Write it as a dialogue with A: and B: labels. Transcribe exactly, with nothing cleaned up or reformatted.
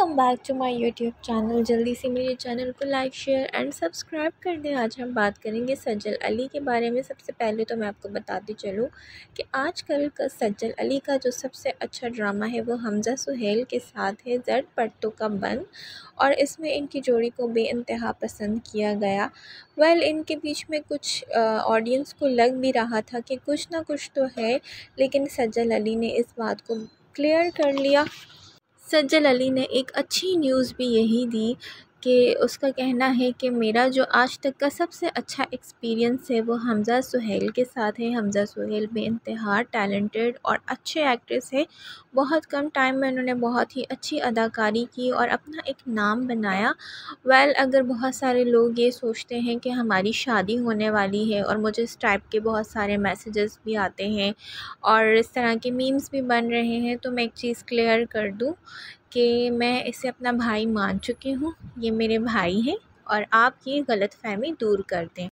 A: Welcome back to my YouTube channel. जल्दी से मेरे चैनल को लाइक शेयर एंड सब्सक्राइब कर दें। आज हम बात करेंगे सज्जल अली के बारे में। सबसे पहले तो मैं आपको बताती चलूँ कि आजकल का सज्जल अली का जो सबसे अच्छा ड्रामा है वो हमज़ा सुहेल के साथ है, ज़ड पट्टू का बंद। और इसमें इनकी जोड़ी को बेइंतहा पसंद किया गया। वेल well, इनके बीच में कुछ ऑडियंस को लग भी रहा था कि कुछ ना कुछ तो है, लेकिन सज्जल अली ने इस बात को क्लियर कर लिया। सज्जल अली ने एक अच्छी न्यूज़ भी यही दी कि उसका कहना है कि मेरा जो आज तक का सबसे अच्छा एक्सपीरियंस है वो हमज़ा सुहेल के साथ है। हमज़ा सुहेल बेइंतहा टैलेंटेड और अच्छे एक्ट्रेस है। बहुत कम टाइम में उन्होंने बहुत ही अच्छी अदाकारी की और अपना एक नाम बनाया। वेल well, अगर बहुत सारे लोग ये सोचते हैं कि हमारी शादी होने वाली है और मुझे इस टाइप के बहुत सारे मैसेजेस भी आते हैं और इस तरह के मीम्स भी बन रहे हैं, तो मैं एक चीज़ क्लियर कर दूं कि मैं इसे अपना भाई मान चुकी हूँ। ये मेरे भाई हैं और आप ये गलतफ़हमी दूर कर दें।